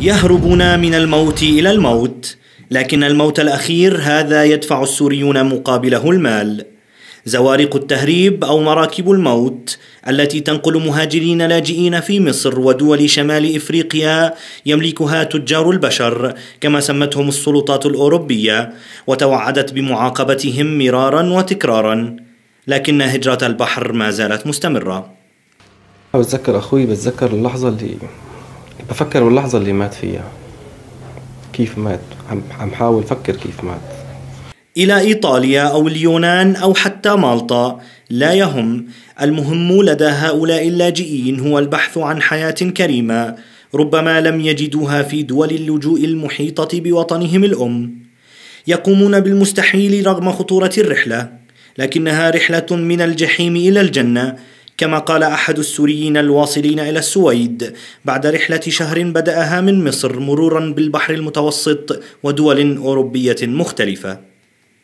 يهربون من الموت إلى الموت، لكن الموت الأخير هذا يدفع السوريون مقابله المال. زوارق التهريب أو مراكب الموت التي تنقل مهاجرين لاجئين في مصر ودول شمال إفريقيا يملكها تجار البشر كما سمتهم السلطات الأوروبية، وتوعدت بمعاقبتهم مرارا وتكرارا، لكن هجرة البحر ما زالت مستمرة. بتذكر أخوي، بتذكر اللحظة اللي بفكر باللحظة اللي مات فيها، كيف مات، عم حاول أفكر كيف مات. إلى إيطاليا أو اليونان أو حتى مالطا لا يهم، المهم لدى هؤلاء اللاجئين هو البحث عن حياة كريمة ربما لم يجدوها في دول اللجوء المحيطة بوطنهم الأم. يقومون بالمستحيل رغم خطورة الرحلة، لكنها رحلة من الجحيم إلى الجنة، كما قال أحد السوريين الواصلين إلى السويد بعد رحلة شهر بدأها من مصر مرورا بالبحر المتوسط ودول أوروبية مختلفة.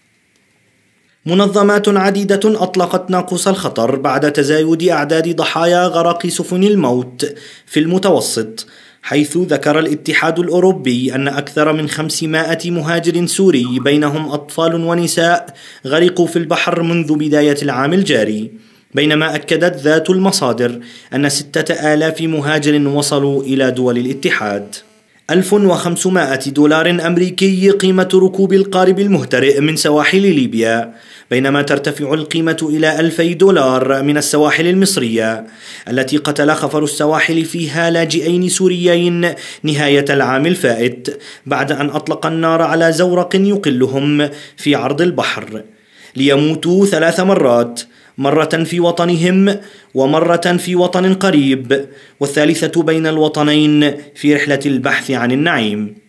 منظمات عديدة أطلقت ناقوس الخطر بعد تزايد أعداد ضحايا غرق سفن الموت في المتوسط، حيث ذكر الاتحاد الأوروبي أن أكثر من 500 مهاجر سوري بينهم أطفال ونساء غرقوا في البحر منذ بداية العام الجاري، بينما أكدت ذات المصادر أن 6000 مهاجر وصلوا إلى دول الاتحاد. 1500 دولار أمريكي قيمة ركوب القارب المهترئ من سواحل ليبيا، بينما ترتفع القيمة إلى 2000 دولار من السواحل المصرية التي قتل خفر السواحل فيها لاجئين سوريين نهاية العام الفائت، بعد أن أطلق النار على زورق يقلهم في عرض البحر ليموتوا 3 مرات، مرة في وطنهم ومرة في وطن قريب، والثالثة بين الوطنين في رحلة البحث عن النعيم.